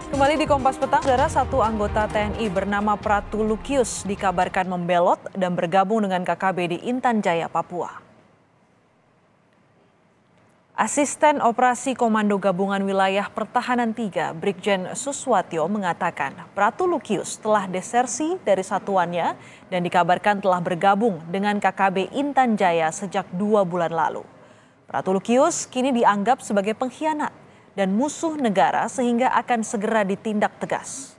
Kembali di Kompas Petang, saudara, satu anggota TNI bernama Pratu Lukius dikabarkan membelot dan bergabung dengan KKB di Intan Jaya, Papua. Asisten Operasi Komando Gabungan Wilayah Pertahanan 3, Brigjen Suswatyo mengatakan Pratu Lukius telah desersi dari satuannya dan dikabarkan telah bergabung dengan KKB Intan Jaya sejak 2 bulan lalu. Pratu Lukius kini dianggap sebagai pengkhianat dan musuh negara sehingga akan segera ditindak tegas.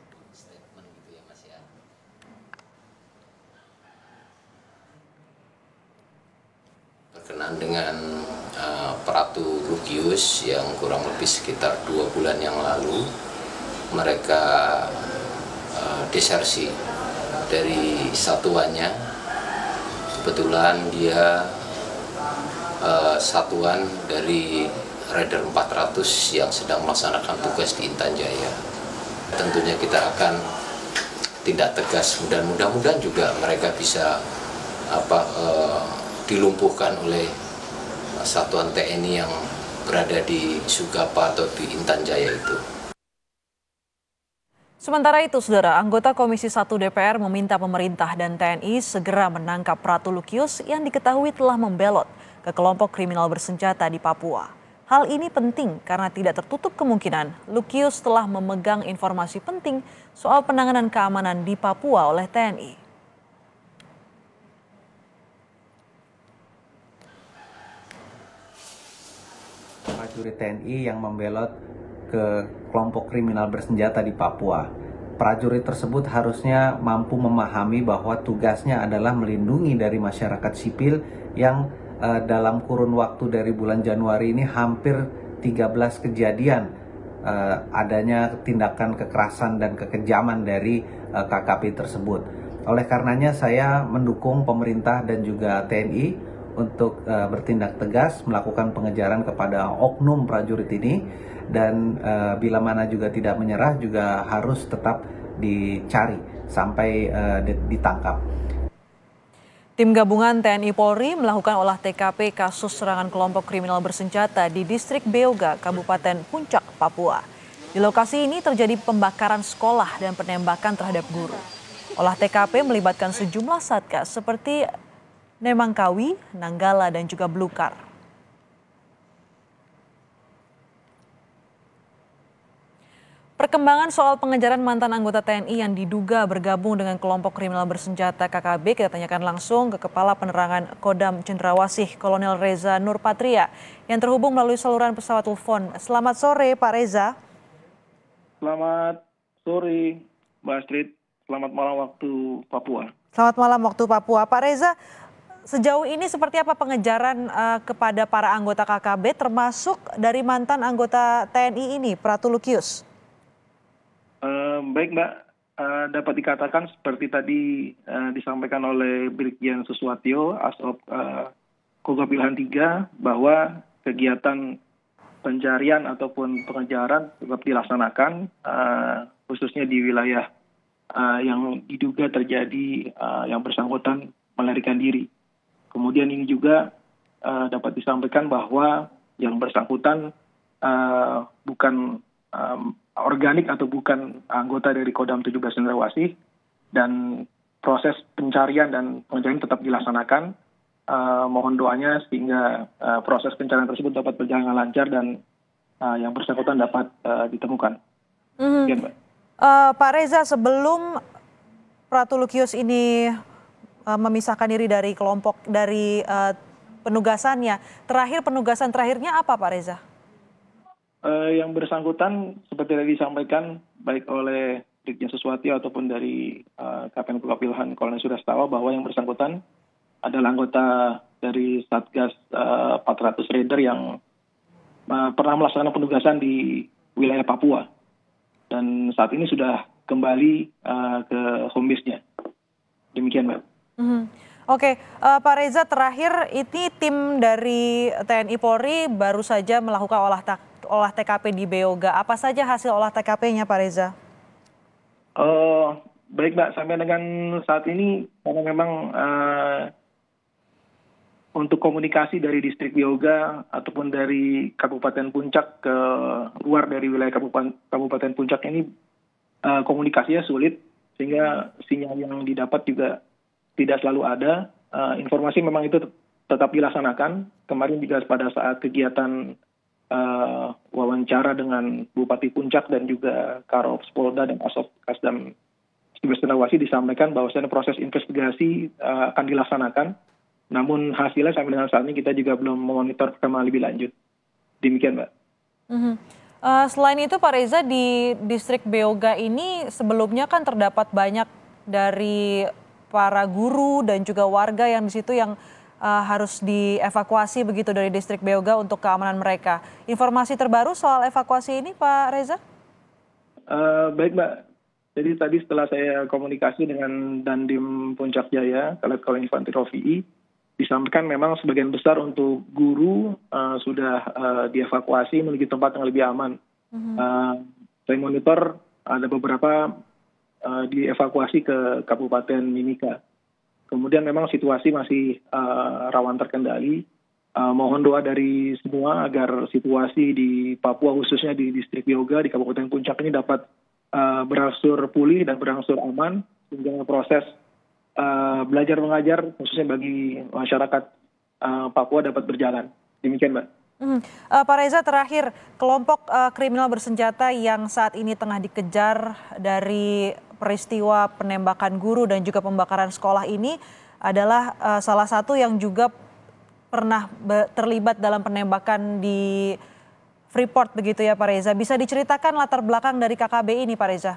Berkenaan dengan Pratu Lukius yang kurang lebih sekitar 2 bulan yang lalu mereka desersi dari satuannya. Kebetulan dia satuan dari Raider 400 yang sedang melaksanakan tugas di Intan Jaya. Tentunya kita akan tindak tegas, mudah-mudahan juga mereka bisa dilumpuhkan oleh satuan TNI yang berada di Sugapa atau di Intan Jaya itu. Sementara itu, saudara, anggota Komisi 1 DPR meminta pemerintah dan TNI segera menangkap Pratu Lukius yang diketahui telah membelot ke kelompok kriminal bersenjata di Papua. Hal ini penting karena tidak tertutup kemungkinan Lukius telah memegang informasi penting soal penanganan keamanan di Papua oleh TNI. Prajurit TNI yang membelot ke kelompok kriminal bersenjata di Papua. Prajurit tersebut harusnya mampu memahami bahwa tugasnya adalah melindungi dari masyarakat sipil yang dalam kurun waktu dari bulan Januari ini hampir 13 kejadian adanya tindakan kekerasan dan kekejaman dari KKP tersebut. Oleh karenanya saya mendukung pemerintah dan juga TNI untuk bertindak tegas melakukan pengejaran kepada oknum prajurit ini dan bila mana juga tidak menyerah juga harus tetap dicari sampai ditangkap. Tim gabungan TNI Polri melakukan olah TKP kasus serangan kelompok kriminal bersenjata di distrik Beoga, Kabupaten Puncak, Papua. Di lokasi ini terjadi pembakaran sekolah dan penembakan terhadap guru. Olah TKP melibatkan sejumlah satgas seperti Nemangkawi, Nanggala, dan juga Blukar. Perkembangan soal pengejaran mantan anggota TNI yang diduga bergabung dengan kelompok kriminal bersenjata KKB kita tanyakan langsung ke Kepala Penerangan Kodam Cendrawasih Kolonel Reza Nurpatria yang terhubung melalui saluran pesawat telepon. Selamat sore Pak Reza. Selamat sore Mbak Astrid, selamat malam waktu Papua. Selamat malam waktu Papua. Pak Reza, sejauh ini seperti apa pengejaran kepada para anggota KKB termasuk dari mantan anggota TNI ini, Pratu Lukius? Baik Mbak, dapat dikatakan seperti tadi disampaikan oleh Brigjen Suswatyo, Asop Kogabwilhan 3, bahwa kegiatan pencarian ataupun pengejaran tetap dilaksanakan, khususnya di wilayah yang diduga terjadi yang bersangkutan melarikan diri. Kemudian ini juga dapat disampaikan bahwa yang bersangkutan bukan organik atau bukan anggota dari Kodam 17 Cendrawasih, dan proses pencarian dan pengejaran tetap dilaksanakan. Mohon doanya sehingga proses pencarian tersebut dapat berjalan lancar dan yang bersangkutan dapat ditemukan. Mbak. Pak Reza, sebelum Pratu Lukius ini memisahkan diri dari kelompok dari penugasannya, penugasan terakhirnya apa Pak Reza? Yang bersangkutan seperti tadi disampaikan baik oleh Brigjen Suswatyo ataupun dari Kapten Kogabwilhan Kolonel Surastawa bahwa yang bersangkutan adalah anggota dari Satgas 400 Raider yang pernah melaksanakan penugasan di wilayah Papua dan saat ini sudah kembali ke home base-nya. Demikian Mbak. Oke, Pak Reza, terakhir ini tim dari TNI Polri baru saja melakukan olah TKP di Beoga. Apa saja hasil olah TKP-nya Pak Reza? Baik Mbak, sampai dengan saat ini karena memang untuk komunikasi dari distrik Bioga ataupun dari Kabupaten Puncak ke luar dari wilayah Kabupaten Puncak ini komunikasinya sulit, sehingga sinyal yang didapat juga tidak selalu ada. Informasi memang itu tetap dilaksanakan. Kemarin juga pada saat kegiatan wawancara dengan Bupati Puncak dan juga Karops Polda dan Asop Kasdam Cendrawasih disampaikan bahwasannya proses investigasi akan dilaksanakan. Namun hasilnya sampai dengan saat ini kita juga belum memonitor perkembangan lebih lanjut. Demikian, Mbak. Selain itu Pak Reza, di distrik Beoga ini sebelumnya kan terdapat banyak dari para guru dan juga warga yang di situ yang harus dievakuasi begitu dari distrik Beoga untuk keamanan mereka. Informasi terbaru soal evakuasi ini Pak Reza? Baik, Mbak. Jadi tadi setelah saya komunikasi dengan Dandim Puncak Jaya, Letkol Infantri Rofi'i, disampaikan memang sebagian besar untuk guru sudah dievakuasi menuju tempat yang lebih aman. Saya monitor ada beberapa dievakuasi ke Kabupaten Mimika. Kemudian memang situasi masih rawan terkendali. Mohon doa dari semua agar situasi di Papua khususnya di distrik Bioga di Kabupaten Puncak ini dapat berangsur pulih dan berangsur aman sehingga proses belajar mengajar khususnya bagi masyarakat Papua dapat berjalan. Demikian, Mbak. Pak Reza, terakhir, kelompok kriminal bersenjata yang saat ini tengah dikejar dari peristiwa penembakan guru dan juga pembakaran sekolah ini adalah salah satu yang juga pernah terlibat dalam penembakan di Freeport begitu ya Pak Reza. Bisa diceritakan latar belakang dari KKB ini Pak Reza?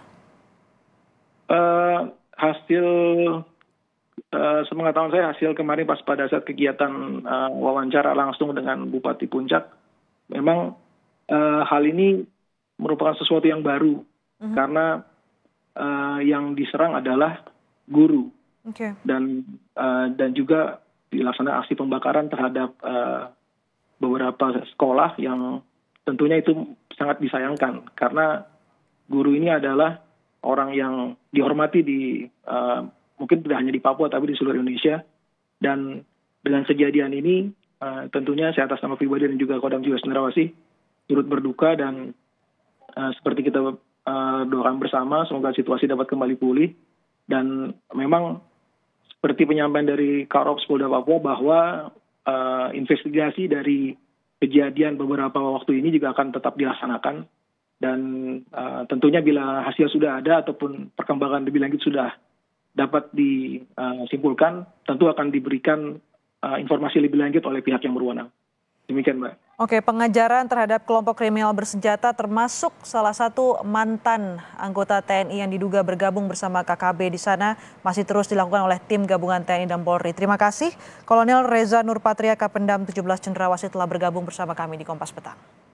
Hasil sepengetahuan saya, hasil kemarin pas pada saat kegiatan wawancara langsung dengan Bupati Puncak, memang hal ini merupakan sesuatu yang baru karena yang diserang adalah guru dan juga dilaksanakan aksi pembakaran terhadap beberapa sekolah yang tentunya itu sangat disayangkan karena guru ini adalah orang yang dihormati di mungkin tidak hanya di Papua tapi di seluruh Indonesia. Dan dengan kejadian ini tentunya saya atas nama pribadi dan juga Kodam Jiwa Cendrawasih turut berduka dan seperti kita doakan bersama semoga situasi dapat kembali pulih. Dan memang seperti penyampaian dari Karops Polda Papua bahwa investigasi dari kejadian beberapa waktu ini juga akan tetap dilaksanakan. Dan tentunya bila hasil sudah ada ataupun perkembangan lebih lanjut sudah dapat disimpulkan, tentu akan diberikan informasi lebih lanjut oleh pihak yang berwenang. Demikian, Mbak. Oke, pengejaran terhadap kelompok kriminal bersenjata termasuk salah satu mantan anggota TNI yang diduga bergabung bersama KKB di sana masih terus dilakukan oleh tim gabungan TNI dan Polri. Terima kasih Kolonel Reza Nurpatria Kapendam 17 Cendrawasih telah bergabung bersama kami di Kompas Petang.